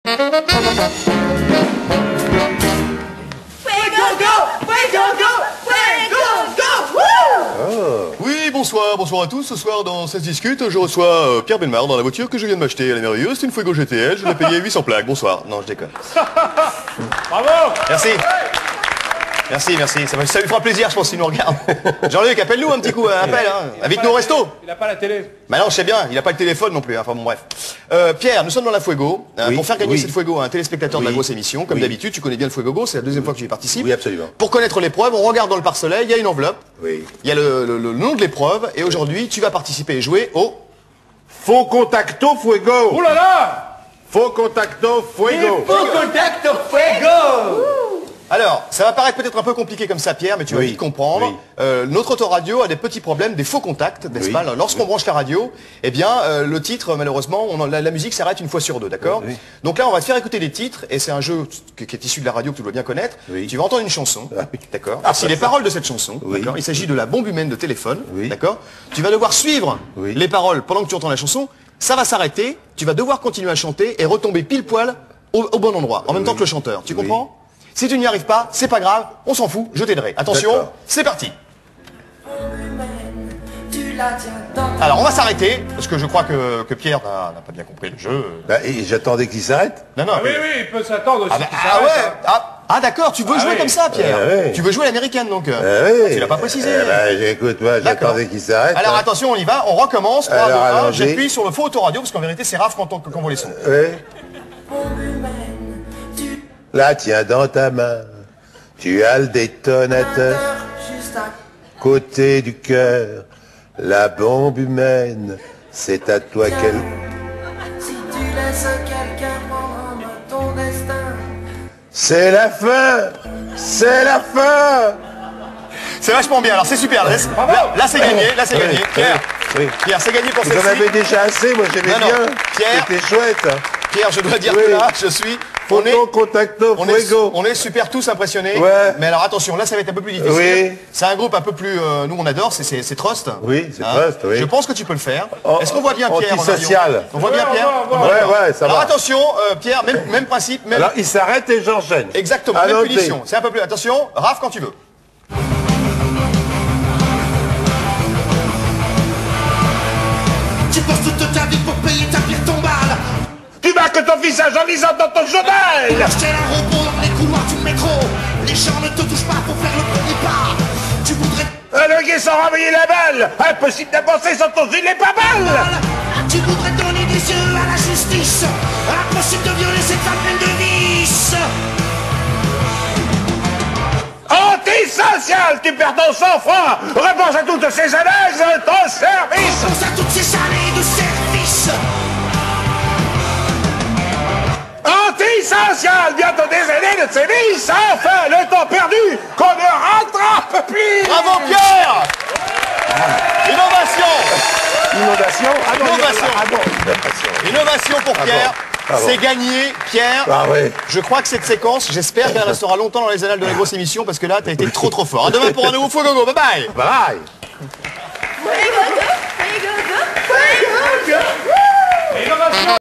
Oui, bonsoir à tous. Ce soir, dans Ça se discute, je reçois Pierre Bellemare dans la voiture que je viens de m'acheter. Elle est merveilleuse, c'est une Fuego GTL, je l'ai payé 800 plaques. Bonsoir. Non, je déconne. Bravo. Merci. Merci. Ça lui fera plaisir, je pense, s'il nous regarde. Jean-Luc, appelle-nous un petit coup, appelle, hein. Invite-nous au resto. Il n'a pas la télé. Bah non, je sais bien, il n'a pas le téléphone non plus, hein. Enfin bon, bref. Pierre, nous sommes dans la Fuego. Pour faire gagner cette Fuego à un téléspectateur de la grosse émission, comme d'habitude, tu connais bien le Fuego, c'est la deuxième fois que tu y participes. Oui, absolument. Pour connaître l'épreuve, on regarde dans le pare-soleil, il y a une enveloppe. Oui. Il y a le nom de l'épreuve, et aujourd'hui, tu vas participer et jouer au... Faux contacto fuego. Oh là là. Faux contacto fuego. Faux contacto fuego. Alors, ça va paraître peut-être un peu compliqué comme ça, Pierre, mais tu vas vite comprendre. Notre autoradio a des petits problèmes, des faux contacts, n'est-ce pas? Lorsqu'on branche la radio, eh bien, le titre, malheureusement, la musique s'arrête une fois sur deux, d'accord? Donc là, on va te faire écouter des titres, et c'est un jeu qui est issu de la radio que tu dois bien connaître. Tu vas entendre une chanson, d'accord? Voici les paroles de cette chanson, d'accord? Il s'agit de la bombe humaine de téléphone, d'accord? Tu vas devoir suivre les paroles pendant que tu entends la chanson. Ça va s'arrêter, tu vas devoir continuer à chanter et retomber pile poil au bon endroit, en même temps que le chanteur. Tu comprends? Si tu n'y arrives pas, c'est pas grave, on s'en fout, je t'aiderai. Attention, c'est parti. Alors on va s'arrêter, parce que je crois que Pierre n'a pas bien compris le jeu. Bah, et j'attendais qu'il s'arrête. Non, Oui, il peut s'attendre aussi. Ah d'accord, tu veux jouer comme ça, Pierre. Tu veux jouer l'américaine donc. Tu l'as pas précisé. Écoute, moi j'attendais qu'il s'arrête. Alors attention, on y va, on recommence. 3, 2, 1, j'appuie sur le faux autoradio, parce qu'en vérité c'est Raph quand on voit les sons. Là, tiens, dans ta main, tu as le détonateur. Côté du cœur, la bombe humaine, c'est à toi qu'elle... Si tu laisses quelqu'un prendre ton destin, c'est la fin. C'est la fin. C'est vachement bien, alors c'est super. Là c'est gagné, Pierre, Pierre, c'est gagné pour celle-ci. Vous en avez déjà assez, moi j'aimais bien. Pierre, c'était chouette. Pierre, je dois dire que là, je suis... On est super tous impressionnés. Mais alors attention, là ça va être un peu plus difficile. C'est un groupe un peu plus... nous on adore, c'est Trust. Oui, c'est Trust, oui. Je pense que tu peux le faire. Est-ce qu'on voit bien Pierre? Antisocial. On voit bien Pierre? Ça va. Alors attention, Pierre, même principe. Alors il s'arrête et j'enchaîne. Exactement, même punition. C'est un peu plus... Attention, Raph quand tu veux. tu bosses toute ta vie pour payer ta pire tombale. Tu marques ton visage en lisant dans ton journal. Acheter un robot dans les couloirs du métro. Les gens ne te touchent pas pour faire le premier pas. Tu voudrais... Alloguer sans renvoyer la balle. Impossible d'avancer sans ton gilet pare-balles. Tu voudrais donner des yeux à la justice. Impossible de violer cette femme pleine de vices. Antisocial, tu perds ton sang-froid. Repense à toutes ces années de ton service. Pense à toutes ces années de service. Antisocial, bientôt des années de sévices. Enfin, le temps perdu qu'on ne rattrape plus. Bravo Pierre. Innovation. Innovation pour Pierre. C'est gagné, Pierre. Je crois que cette séquence, j'espère qu'elle restera longtemps dans les annales de la grosse émission, parce que là, t'as été trop fort. À demain pour un nouveau Fuego. Bye bye. Bye. Innovation.